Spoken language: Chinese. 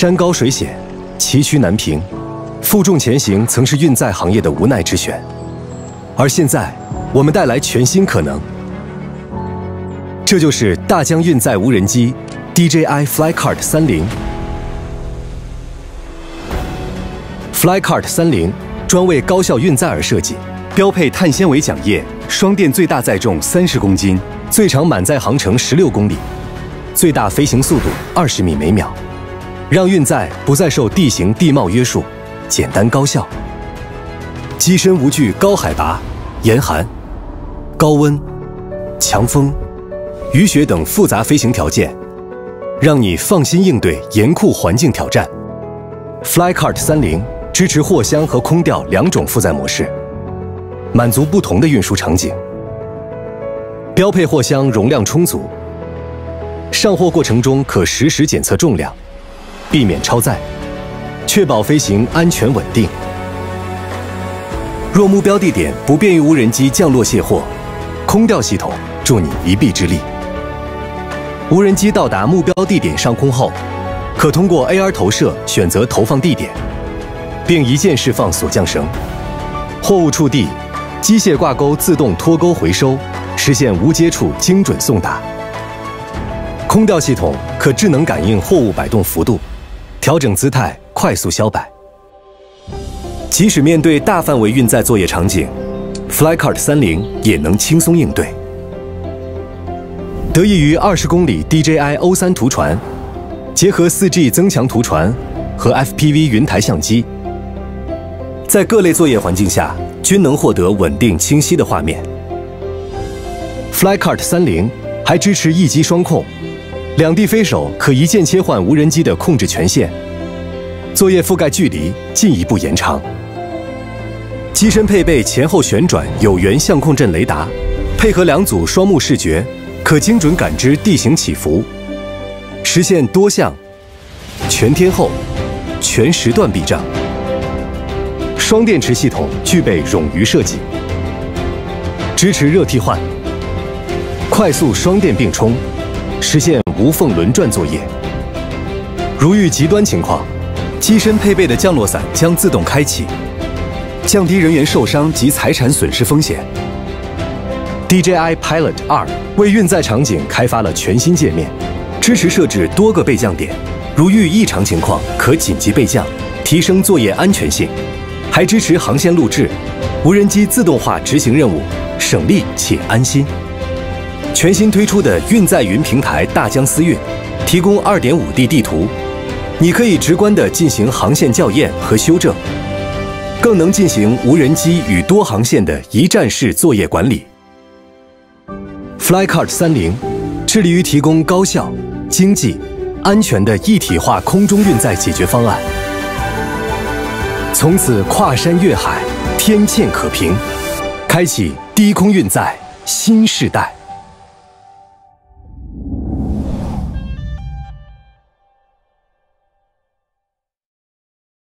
山高水险，崎岖难平，负重前行曾是运载行业的无奈之选。而现在，我们带来全新可能。这就是大疆运载无人机 DJI Flycart 30。Flycart 30专为高效运载而设计，标配碳纤维桨叶，双电最大载重30公斤，最长满载航程16公里，最大飞行速度20米每秒，让运载不再受地形地貌约束，简单高效。机身无惧高海拔、严寒、高温、强风、雨雪等复杂飞行条件，让你放心应对严酷环境挑战。Flycart 30支持货箱和空吊2种负载模式，满足不同的运输场景。标配货箱容量充足，上货过程中可实时检测重量，避免超载，确保飞行安全稳定。若目标地点不便于无人机降落卸货，空吊系统助你一臂之力。无人机到达目标地点上空后，可通过 AR 投射选择投放地点，并一键释放锁降绳。货物触地，机械挂钩自动脱钩回收，实现无接触精准送达。空吊系统可智能感应货物摆动幅度，调整姿态，快速销摆。即使面对大范围运载作业场景 ，Flycart 30也能轻松应对。得益于20公里 DJI O3 图传，结合 4G 增强图传和 FPV 云台相机，在各类作业环境下均能获得稳定清晰的画面。Flycart 30还支持一机双控，2地飞手可一键切换无人机的控制权限，作业覆盖距离进一步延长。机身配备前后旋转有源相控阵雷达，配合2组双目视觉，可精准感知地形起伏，实现多项、全天候、全时段避障。双电池系统具备冗余设计，支持热替换，快速双电并充，实现无缝轮转作业。如遇极端情况，机身配备的降落伞将自动开启，降低人员受伤及财产损失风险。DJI Pilot 2为运载场景开发了全新界面，支持设置多个备降点，如遇异常情况可紧急备降，提升作业安全性。还支持航线录制，无人机自动化执行任务，省力且安心。全新推出的运载云平台大疆思运，提供 2.5D 地图，你可以直观地进行航线校验和修正，更能进行无人机与多航线的一站式作业管理。Flycart 30致力于提供高效、经济、安全的一体化空中运载解决方案。从此跨山越海，天堑可平，开启低空运载新时代。